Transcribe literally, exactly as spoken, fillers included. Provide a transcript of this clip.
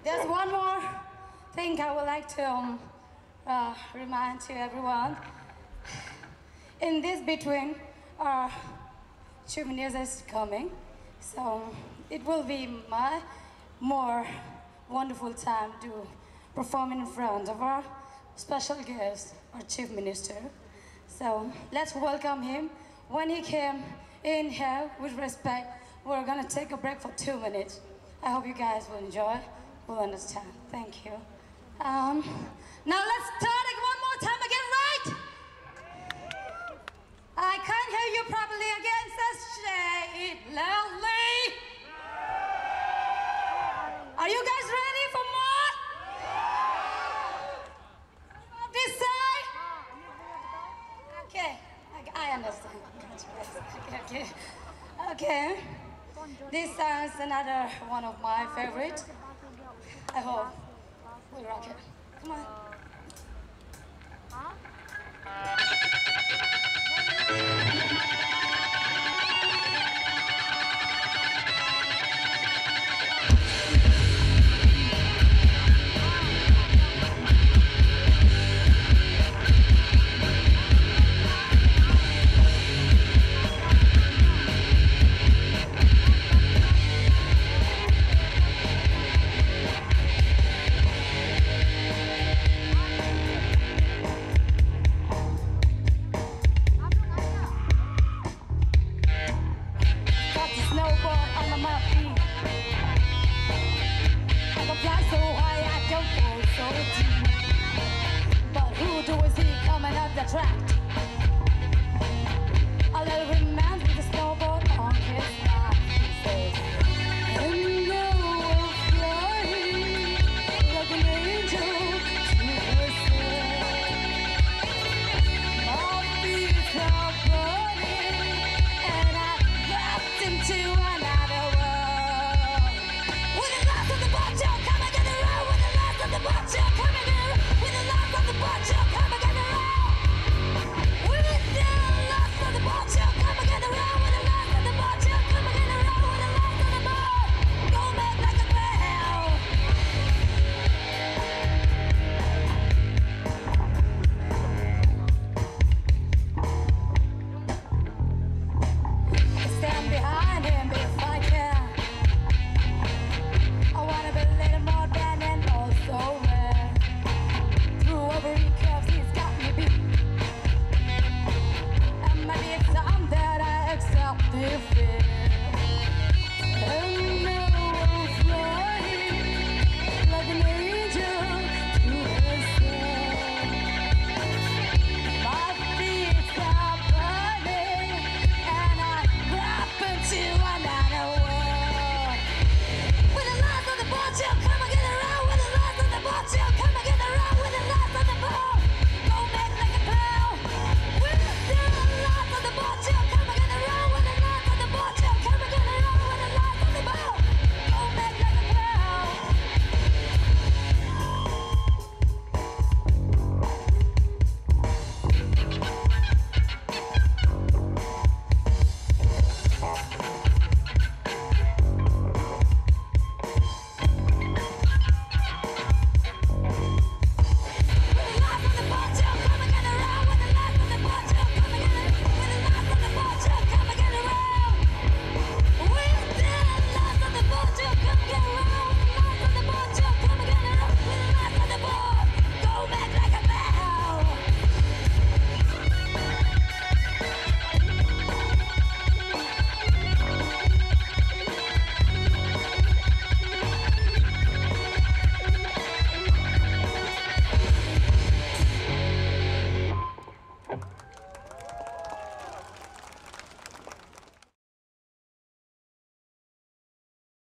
There's one more thing I would like to um, uh, remind to everyone. In this between, our chief minister is coming, so it will be my more wonderful time to perform in front of our special guest, our chief minister. So let's welcome him. When he came in here with respect, we're gonna take a break for two minutes. I hope you guys will enjoy, will understand. Thank you. Um, now let's start it one more time again, right? I can't hear you properly again, so say it loudly. Are you guys ready for more? This side? Okay, I, I understand. Okay, okay. Okay. This song is another one of my favorites. I hope we rock it. Come on. Coming in with the last of the bunch, coming in with the last of the bunch, coming